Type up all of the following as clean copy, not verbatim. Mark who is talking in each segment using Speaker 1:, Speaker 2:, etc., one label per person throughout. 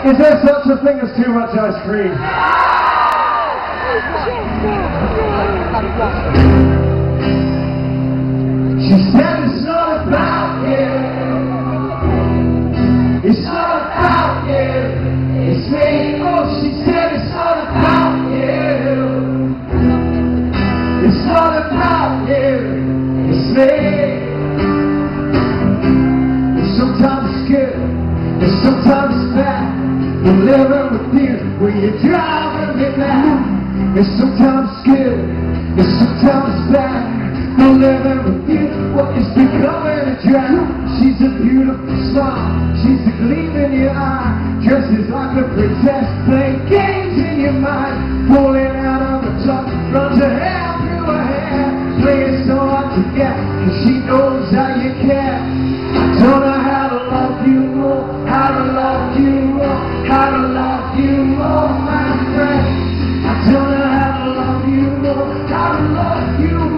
Speaker 1: Is there such a thing as too much ice cream? She said it's not about you. It's not about you. It's me. Oh, she said it's not about you. It's not about you. It's me. And sometimes it's good. And sometimes it's bad. I'm living with you when you're driving me mad. And sometimes it's good. And sometimes it's bad. I'm living with you, what is becoming a drag. She's a beautiful smile, she's a gleam in your eye, dresses like a princess, playing games in your mind, pulling out on the top, runs her hair through her hair, playing so hard to get, cause she knows how you care. I don't know how to love you more, how to love you more, how to love you more, my friend. I don't know how to love you more, how to love you more.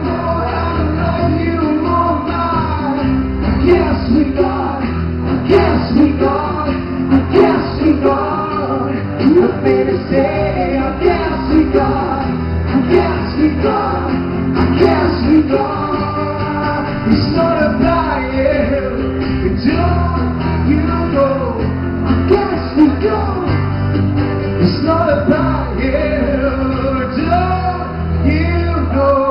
Speaker 1: Yes, we got, yes, we got, yes, we got, nothing to say, yes, we got, yes, we got, yes, we got, it's not about you, it's all you know, yes, we got, it's not about you, it's all you know.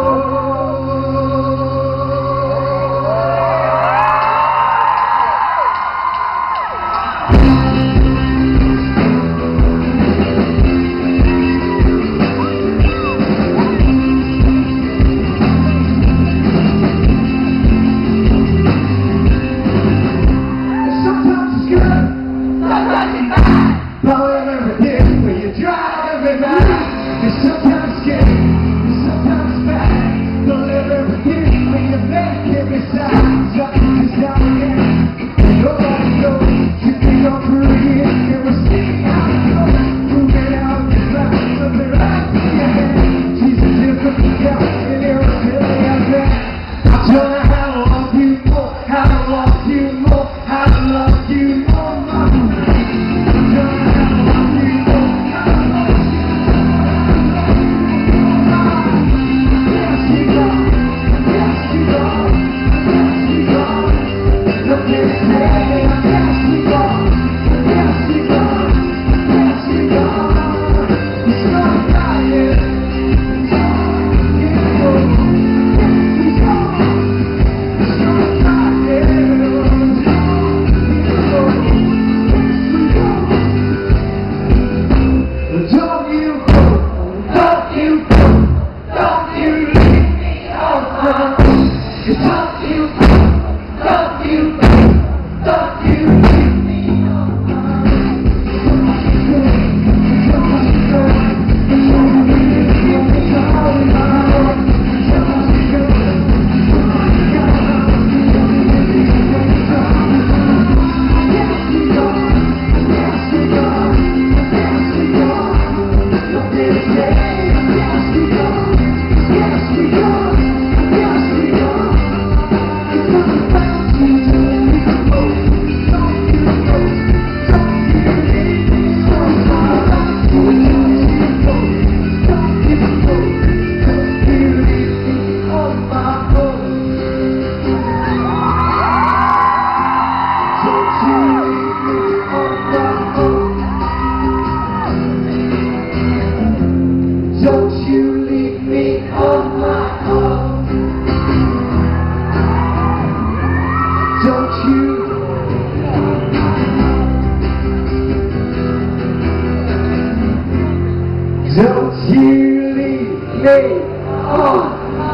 Speaker 1: Don't you leave me on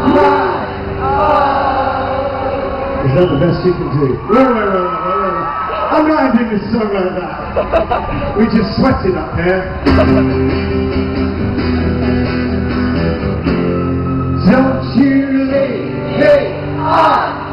Speaker 1: my own. Is that the best you can do? Right. I'm not doing this song like that. We just sweated up here. Don't you leave me on